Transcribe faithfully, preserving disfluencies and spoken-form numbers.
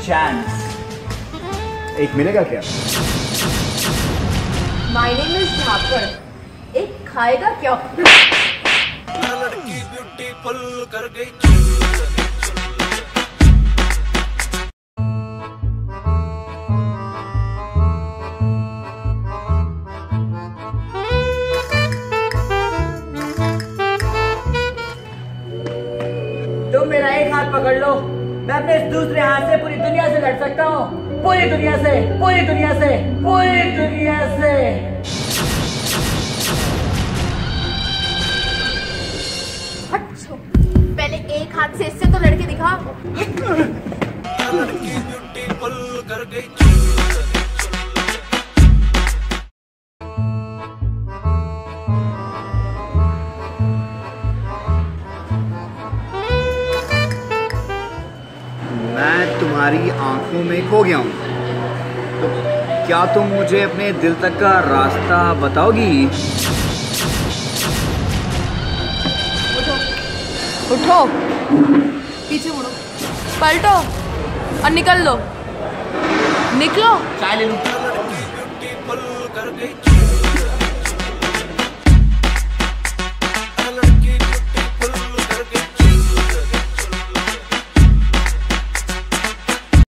Chance. एक मिलेगा क्या? माय नेम इज झापड़, एक खाएगा क्या? लड़की ब्यूटीफुल कर गई। तुम मेरा एक हाथ पकड़ लो, मैं अपने इस दूसरे हाथ से पूरी दुनिया से लड़ सकता हूँ। पूरी दुनिया से, पूरी दुनिया से, पूरी दुनिया से। पहले एक हाथ से इससे तो लड़के दिखा। लड़की ब्यूटीफुल कर गई। मैं तुम्हारी आंखों में खो गया हूँ, तो क्या तुम मुझे अपने दिल तक का रास्ता बताओगी? उठो, उठो, पीछे मुड़ो, पलटो और निकल लो। निकलो। चाय ले लूं? लड़की ब्यूटीफुल कर गई।